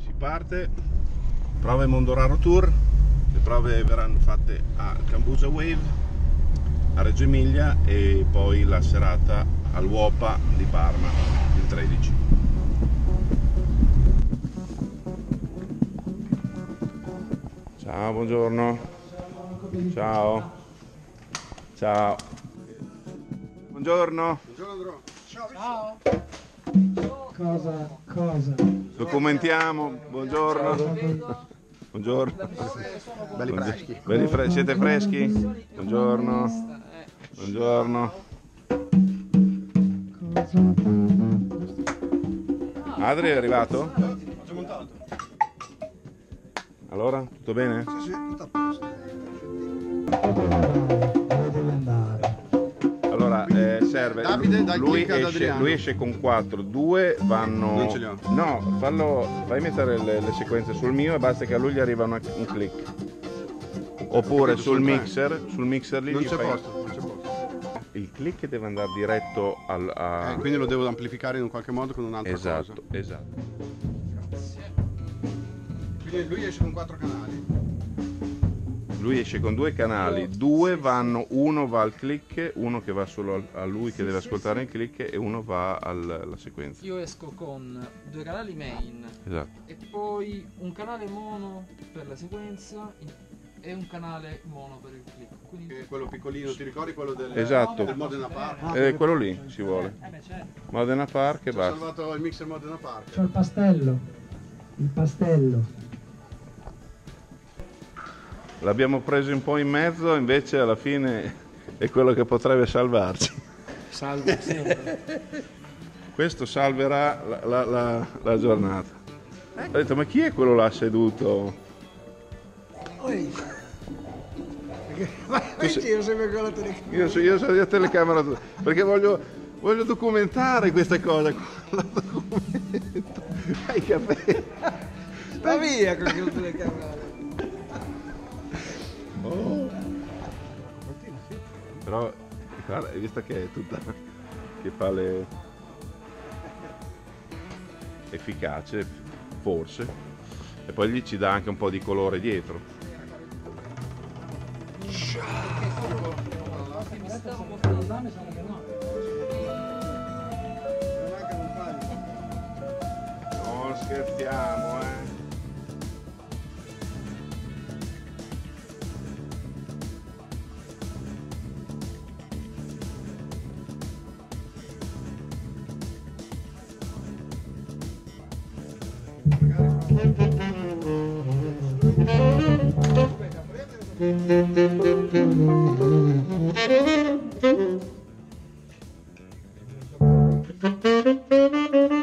Si parte, prove Mondoraro Tour, le prove verranno fatte a Cambusa Wave, a Reggio Emilia e poi la serata all'UOPA di Parma il 13. Ciao, buongiorno. Ciao. Ciao. Buongiorno. Buongiorno. Ciao. Cosa? Documentiamo. Buongiorno. Buongiorno. Belli freschi. Siete freschi? Buongiorno. Buongiorno. Adri è arrivato? Ho già montato. Allora, tutto bene? Sì, tutto a posto. Dove deve andare? Allora, serve. Davide, dai click ad Adriano. Lui esce con 4, 2 vanno. Non ce li ho. No, fai mettere le sequenze sul mio e basta che a lui gli arriva un click. Oppure Capito, sul sul tre. mixer lì Non gli c'è fai- posto, non c'è posto. Il click deve andare diretto a. Quindi lo devo amplificare in un qualche modo con un'altra Esatto, cosa. esatto. Quindi lui esce con 4 canali. Lui esce con 2 canali, 2 vanno, uno va al click, uno che va solo a lui che deve ascoltare il click e uno va alla sequenza. Io esco con 2 canali main Esatto. e poi un canale mono per la sequenza e un canale mono per il click. Quindi Quello piccolino, ti ricordi quello del, Esatto. del Modena Park? Quello lì ci vuole. Modena Park e Ci ho basta. salvato il mixer Modena Park. C'ho il pastello. L'abbiamo preso un po' in mezzo, invece alla fine è quello che potrebbe salvarci. salve sempre. Questo salverà la giornata. Ho detto, ma chi è quello là seduto? Io sempre con la telecamera. Io sono la telecamera perché voglio documentare queste cose. La documento. Hai capito? Sta via con la telecamera. Oh. Però guarda, hai visto che è tutta che fa le efficace forse e poi gli ci dà anche un po' di colore dietro. Mi stavo portando Non scherziamo, Thank you.